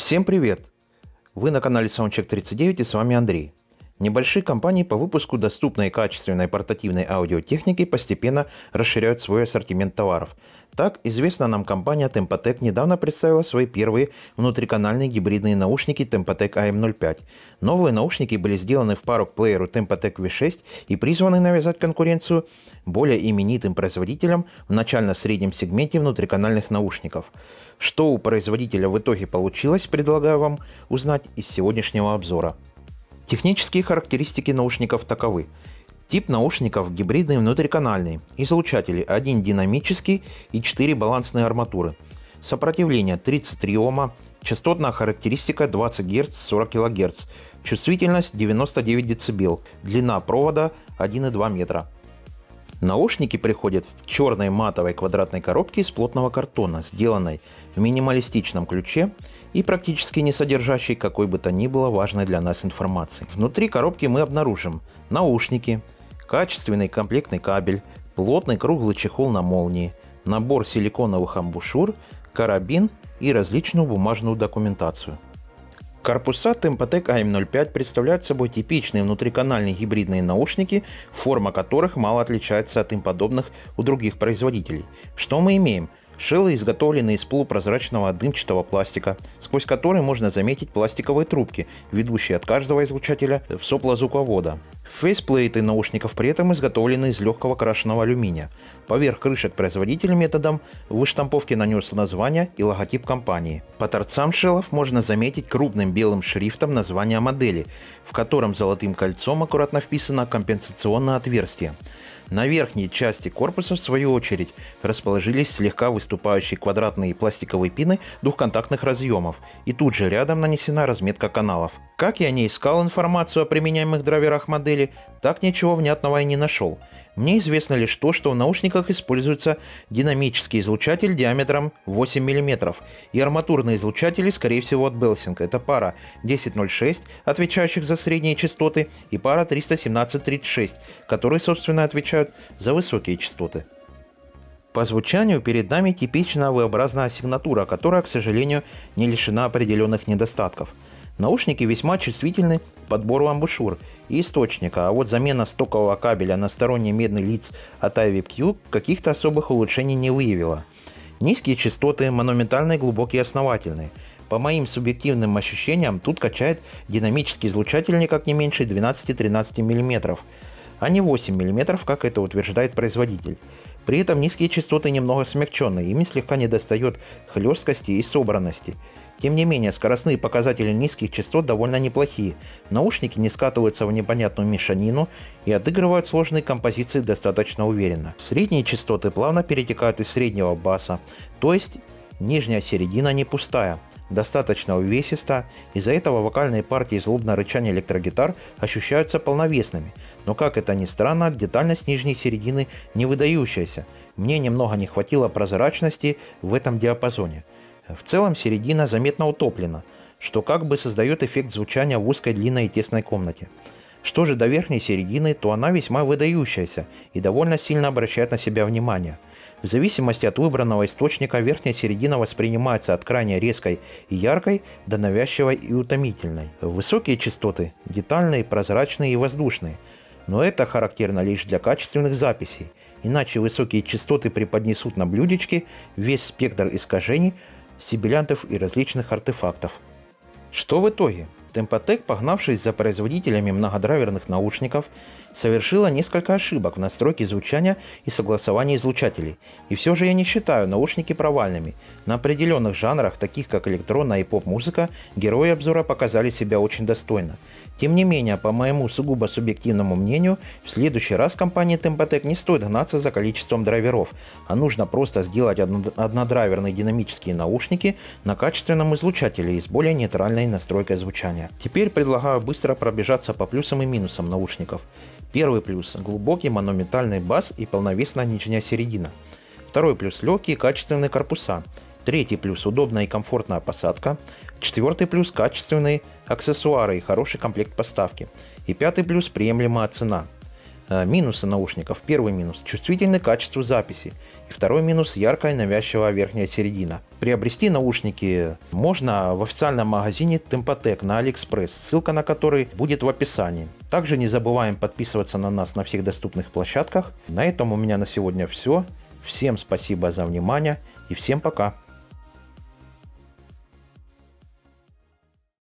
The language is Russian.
Всем привет! Вы на канале Soundcheck 39 и с вами Андрей. Небольшие компании по выпуску доступной и качественной портативной аудиотехники постепенно расширяют свой ассортимент товаров. Так, известная нам компания Tempotec недавно представила свои первые внутриканальные гибридные наушники Tempotec AM05. Новые наушники были сделаны в пару к плееру Tempotec V6 и призваны навязать конкуренцию более именитым производителям в начально-среднем сегменте внутриканальных наушников. Что у производителя в итоге получилось, предлагаю вам узнать из сегодняшнего обзора. Технические характеристики наушников таковы. Тип наушников гибридный внутриканальный. Излучатели 1 динамический и 4 балансные арматуры. Сопротивление 33 Ома. Частотная характеристика 20 Гц 40 кГц. Чувствительность 99 дБ. Длина провода 1,2 метра. Наушники приходят в черной матовой квадратной коробке из плотного картона, сделанной в минималистичном ключе и практически не содержащей какой бы то ни было важной для нас информации. Внутри коробки мы обнаружим наушники, качественный комплектный кабель, плотный круглый чехол на молнии, набор силиконовых амбушюр, карабин и различную бумажную документацию. Корпуса Tempotec AM05 представляют собой типичные внутриканальные гибридные наушники, форма которых мало отличается от им подобных у других производителей. Что мы имеем? Шеллы изготовлены из полупрозрачного дымчатого пластика, сквозь который можно заметить пластиковые трубки, ведущие от каждого излучателя в сопло звуковода. Фейсплейты наушников при этом изготовлены из легкого крашеного алюминия. Поверх крышек производитель методом выштамповки нанес название и логотип компании. По торцам шеллов можно заметить крупным белым шрифтом название модели, в котором золотым кольцом аккуратно вписано компенсационное отверстие. На верхней части корпуса, в свою очередь, расположились слегка выступающие квадратные пластиковые пины двухконтактных разъемов, и тут же рядом нанесена разметка каналов. Как я не искал информацию о применяемых драйверах модели, так ничего внятного и не нашел. Мне известно лишь то, что в наушниках используется динамический излучатель диаметром 8 мм и арматурные излучатели, скорее всего, от Belsing. Это пара 1006, отвечающих за средние частоты, и пара 317-36, которые, собственно, отвечают за высокие частоты. По звучанию перед нами типичная V-образная сигнатура, которая, к сожалению, не лишена определенных недостатков. Наушники весьма чувствительны к подбору амбушюр и источника, а вот замена стокового кабеля на сторонний медный лиц от IVQ каких-то особых улучшений не выявила. Низкие частоты, монументальные, глубокие и основательные. По моим субъективным ощущениям, тут качает динамический излучатель никак не меньше 12-13 мм, а не 8 мм, как это утверждает производитель. При этом низкие частоты немного смягченные, ими слегка недостает хлесткости и собранности. Тем не менее, скоростные показатели низких частот довольно неплохие. Наушники не скатываются в непонятную мешанину и отыгрывают сложные композиции достаточно уверенно. Средние частоты плавно перетекают из среднего баса, то есть нижняя середина не пустая, достаточно увесиста, из-за этого вокальные партии злобно рычания электрогитар ощущаются полновесными. Но как это ни странно, детальность нижней середины не выдающаяся. Мне немного не хватило прозрачности в этом диапазоне. В целом середина заметно утоплена, что как бы создает эффект звучания в узкой, длинной и тесной комнате. Что же до верхней середины, то она весьма выдающаяся и довольно сильно обращает на себя внимание. В зависимости от выбранного источника верхняя середина воспринимается от крайне резкой и яркой до навязчивой и утомительной. Высокие частоты – детальные, прозрачные и воздушные, но это характерно лишь для качественных записей, иначе высокие частоты преподнесут на блюдечке весь спектр искажений, сибилянтов и различных артефактов. Что в итоге? Tempotec, погнавшись за производителями многодрайверных наушников, совершила несколько ошибок в настройке звучания и согласовании излучателей. И все же я не считаю наушники провальными. На определенных жанрах, таких как электронная и поп-музыка, герои обзора показали себя очень достойно. Тем не менее, по моему сугубо субъективному мнению, в следующий раз компании Tempotec не стоит гнаться за количеством драйверов, а нужно просто сделать однодрайверные динамические наушники на качественном излучателе и с более нейтральной настройкой звучания. Теперь предлагаю быстро пробежаться по плюсам и минусам наушников. Первый плюс – глубокий монументальный бас и полновесная нижняя середина. Второй плюс – легкие качественные корпуса. Третий плюс – удобная и комфортная посадка. Четвертый плюс – качественные аксессуары и хороший комплект поставки. И пятый плюс – приемлемая цена. Минусы наушников. Первый минус – чувствительное качество записи. И второй минус – яркая навязчивая верхняя середина. Приобрести наушники можно в официальном магазине Tempotec на AliExpress, ссылка на который будет в описании. Также не забываем подписываться на нас на всех доступных площадках. На этом у меня на сегодня все. Всем спасибо за внимание и всем пока.